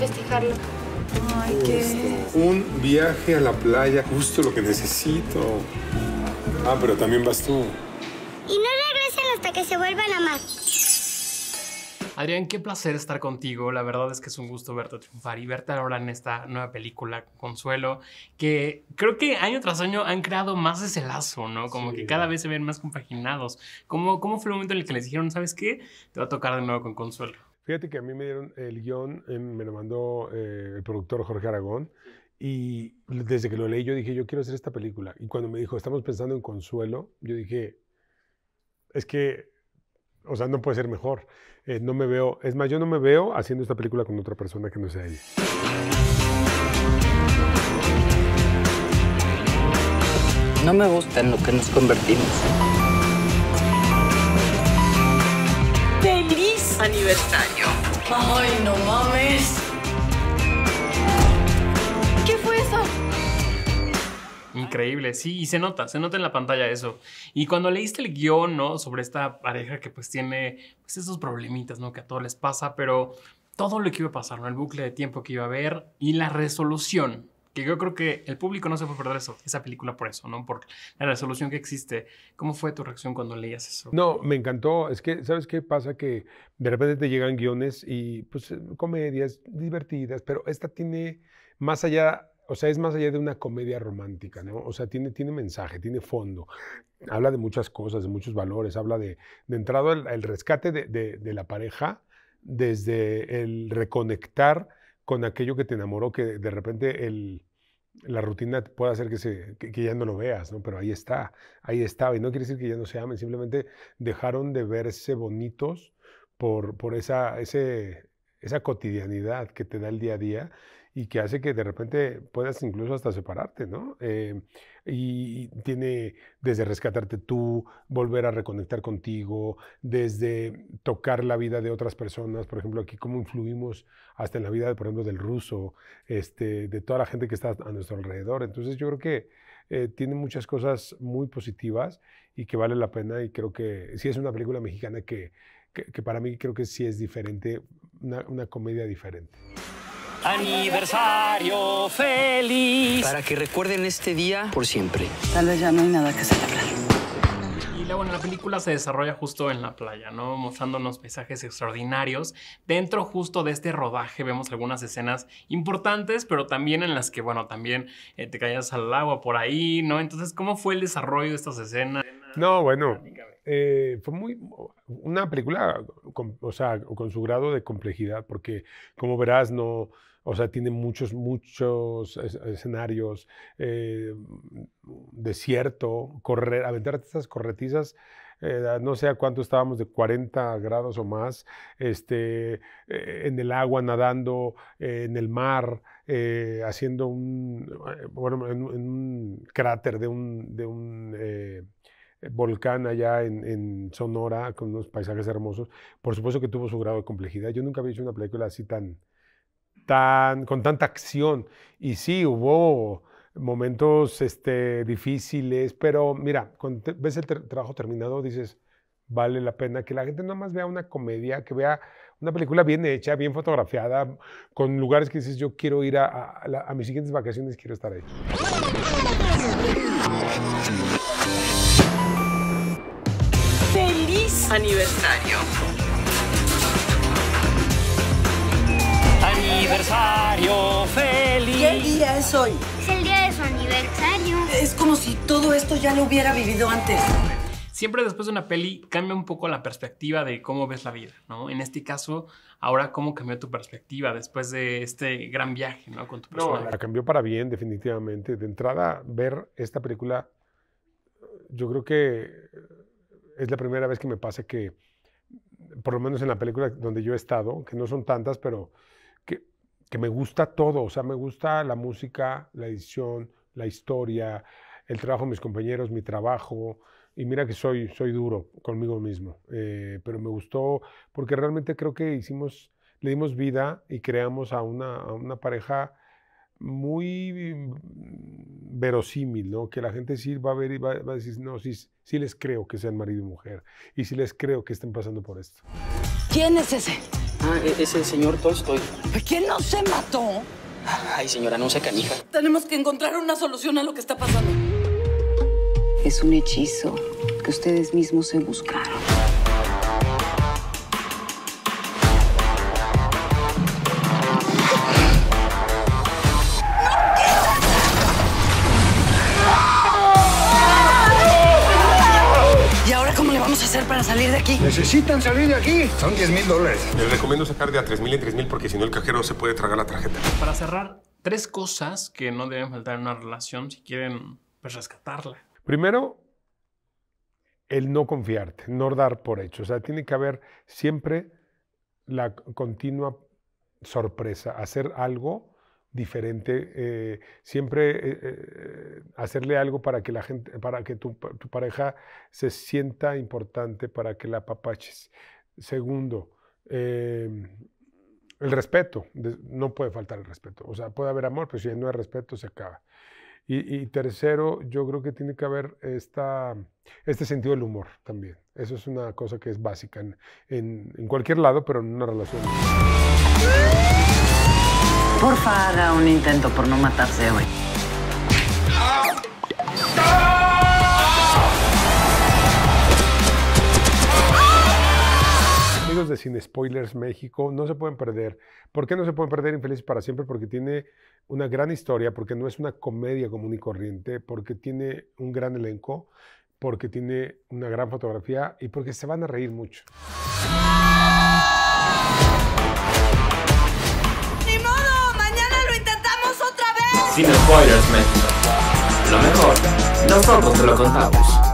festejarlo. Ay, ¿qué? Un viaje a la playa, justo lo que necesito. Ah, pero también vas tú. Y no regresen hasta que se vuelvan a amar. Adrián, qué placer estar contigo. La verdad es que es un gusto verte triunfar y verte ahora en esta nueva película, Consuelo, que creo que año tras año han creado más ese lazo, ¿no? Como que cada vez se ven más compaginados. ¿Cómo fue el momento en el que les dijeron, ¿sabes qué? Te va a tocar de nuevo con Consuelo. Fíjate que a mí me dieron el guión, me lo mandó el productor Jorge Aragón, y desde que lo leí yo dije, yo quiero hacer esta película. Y cuando me dijo, estamos pensando en Consuelo, yo dije, es que, o sea, no puede ser mejor. No me veo, es más, yo no me veo haciendo esta película con otra persona que no sea ella. No me gusta en lo que nos convertimos. ¡Feliz aniversario! ¡Ay, no mames! ¿Qué fue eso? Increíble, sí, y se nota en la pantalla eso. Y cuando leíste el guión, ¿no? Sobre esta pareja que pues tiene pues esos problemitas, ¿no? Que a todos les pasa, pero todo lo que iba a pasar, ¿no? El bucle de tiempo que iba a haber y la resolución, que yo creo que el público no se puede perder esa película por eso, ¿no? Por la resolución que existe. ¿Cómo fue tu reacción cuando leías eso? No, me encantó. Es que, ¿sabes qué pasa? Que de repente te llegan guiones y pues comedias divertidas, pero esta tiene más allá. O sea, es más allá de una comedia romántica, ¿no? O sea, tiene mensaje, tiene fondo. Habla de muchas cosas, de muchos valores. Habla de entrada el rescate de la pareja, desde el reconectar con aquello que te enamoró, que de repente la rutina puede hacer que ya no lo veas, ¿no? Pero ahí estaba. Y no quiere decir que ya no se amen, simplemente dejaron de verse bonitos por esa cotidianidad que te da el día a día, y que hace que de repente puedas incluso hasta separarte, ¿no? Y tiene desde rescatarte tú, volver a reconectar contigo, desde tocar la vida de otras personas, por ejemplo, aquí cómo influimos hasta en la vida, por ejemplo, del ruso, de toda la gente que está a nuestro alrededor. Entonces yo creo que tiene muchas cosas muy positivas y que vale la pena, y creo que sí es una película mexicana que para mí creo que sí es diferente, una comedia diferente. Aniversario feliz. Para que recuerden este día por siempre. Tal vez ya no hay nada que celebrar. Y luego la película se desarrolla justo en la playa, ¿no? Mostrándonos paisajes extraordinarios. Dentro justo de este rodaje vemos algunas escenas importantes, pero también en las que, bueno, también te caías al agua por ahí, ¿no? Entonces, ¿cómo fue el desarrollo de estas escenas? No, bueno, fue una película con su grado de complejidad, porque como verás, no, o sea, tiene muchos escenarios, desierto, aventarte estas corretizas, no sé a cuánto estábamos, de 40 grados o más, en el agua, nadando, en el mar, haciendo en un cráter de un volcán allá en Sonora, con unos paisajes hermosos. Por supuesto que tuvo su grado de complejidad. Yo nunca había hecho una película así con tanta acción. Y sí, hubo momentos difíciles, pero mira, cuando ves el trabajo terminado, dices, vale la pena que la gente no más vea una comedia, que vea una película bien hecha, bien fotografiada, con lugares que dices, yo quiero ir a mis siguientes vacaciones, quiero estar ahí. ¡Feliz aniversario! Aniversario feliz. ¿Qué día es hoy? Es el día de su aniversario. Es como si todo esto ya lo hubiera vivido antes. Siempre después de una peli cambia un poco la perspectiva de cómo ves la vida, ¿no? En este caso, ahora, ¿cómo cambió tu perspectiva después de este gran viaje, ¿no? Con tu personaje. No, la cambió para bien, definitivamente. De entrada, ver esta película, yo creo que es la primera vez que me pasa que, por lo menos en la película donde yo he estado, que no son tantas, pero que me gusta todo. O sea, me gusta la música, la edición, la historia, el trabajo de mis compañeros, mi trabajo. Y mira que soy duro conmigo mismo, pero me gustó porque realmente creo que le dimos vida y creamos a una pareja muy verosímil, ¿no? Que la gente sí va a ver y va a decir, no, sí les creo que sean marido y mujer, y sí les creo que estén pasando por esto. ¿Quién es ese? Ah, es el señor Tolstoy. ¿Quién no se mató? Ay, señora, no se canija. Tenemos que encontrar una solución a lo que está pasando. Es un hechizo que ustedes mismos se buscaron. ¿Y ahora cómo le vamos a hacer para salir de aquí? ¿Necesitan salir de aquí? Son $10,000. Les recomiendo sacar de a 3,000 en 3,000 porque si no el cajero se puede tragar la tarjeta. Para cerrar, 3 cosas que no deben faltar en una relación si quieren pues, rescatarla. Primero, el no confiarte, no dar por hecho. O sea, tiene que haber siempre la continua sorpresa, hacer algo diferente, siempre hacerle algo para que la gente, para que tu pareja se sienta importante, para que la apapaches. Segundo, el respeto, no puede faltar el respeto. O sea, puede haber amor, pero si no hay respeto se acaba. Y tercero, yo creo que tiene que haber este sentido del humor también. Eso es una cosa que es básica en cualquier lado, pero en una relación. Porfa, haga un intento por no matarse hoy. Amigos de Sin Spoilers México, no se pueden perder. ¿Por qué no se pueden perder Infelices para Siempre? Porque tiene una gran historia, porque no es una comedia común y corriente, porque tiene un gran elenco, porque tiene una gran fotografía y porque se van a reír mucho. ¡Ni modo! ¡Mañana lo intentamos otra vez! Sin Spoilers México. Lo mejor, nosotros te lo contamos.